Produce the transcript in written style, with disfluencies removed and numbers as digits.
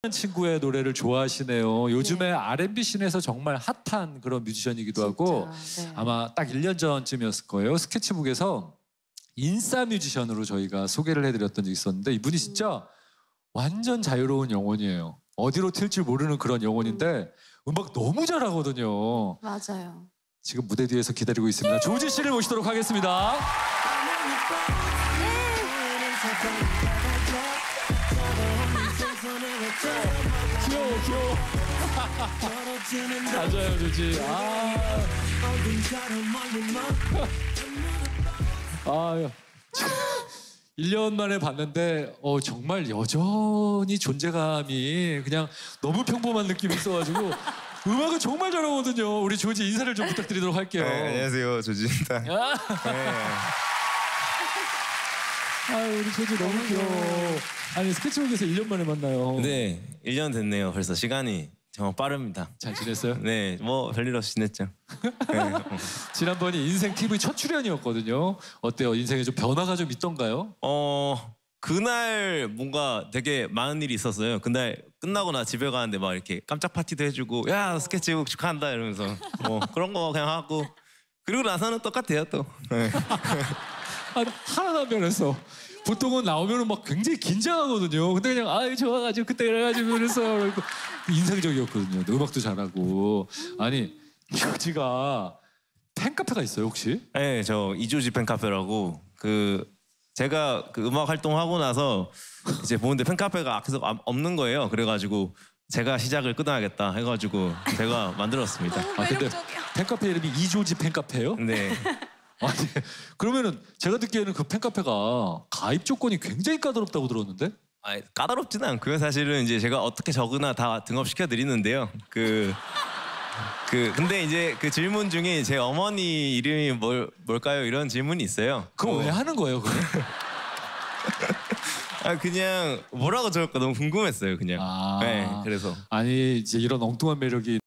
친구의 노래를 좋아하시네요. 요즘에 R&B 씬에서 정말 핫한 그런 뮤지션이기도 하고 네. 아마 딱 1년 전쯤이었을 거예요. 스케치북에서 인싸 뮤지션으로 저희가 소개를 해드렸던 적이 있었는데 이분이 진짜 완전 자유로운 영혼이에요. 어디로 튈지 모르는 그런 영혼인데 음악 너무 잘하거든요. 맞아요. 지금 무대 뒤에서 기다리고 있습니다. 조지 씨를 모시도록 하겠습니다. 귀여워. 맞아요, 조지. 아유. 1년 만에 봤는데 정말 여전히 존재감이 그냥 너무 평범한 느낌이 있어가지고 음악을 정말 잘하거든요. 우리 조지 인사를 좀 부탁드리도록 할게요. 네, 안녕하세요, 조지입니다. 네. 아유, 우리 조지 너무 귀여워. 아니, 스케치북에서 1년 만에 만나요. 네, 1년 됐네요. 벌써 시간이 정말 빠릅니다. 잘 지냈어요? 네, 뭐 별일 없이 지냈죠. 네. 지난번이 인생 TV 첫 출연이었거든요. 어때요? 인생에 좀 변화가 좀 있던가요? 그날 뭔가 되게 많은 일이 있었어요. 그날 끝나고 나 집에 가는데 막 이렇게 깜짝 파티도 해주고 야 스케치북 축하한다 이러면서 뭐 그런 거 그냥 하고 그리고 나서는 똑같아요 또. 네. 하나도 안 변했어. 보통은 나오면 막 굉장히 긴장하거든요. 근데 그냥 아유 좋아가지고 그때 이래가지고 그래서 인상적이었거든요. 음악도 잘하고. 아니 조지가 팬카페가 있어요 혹시? 네, 저 이조지 팬카페라고 제가 음악 활동하고 나서 이제 보는데 팬카페가 계속 없는 거예요. 그래가지고 제가 시작을 끊어야겠다 해가지고 제가 만들었습니다. 근데 팬카페 이름이 이조지 팬카페예요? 네. 아니 그러면은 제가 듣기에는 그 팬카페가 가입 조건이 굉장히 까다롭다고 들었는데? 까다롭지는 않고요. 사실은 이제 제가 어떻게 적으나 다 등업시켜 드리는데요. 근데 이제 그 질문 중에 제 어머니 이름이 뭘까요? 이런 질문이 있어요. 그거 왜 하는 거예요, 그거? 그냥 뭐라고 적을까 너무 궁금했어요, 그냥. 네, 그래서. 아니 이제 이런 엉뚱한 매력이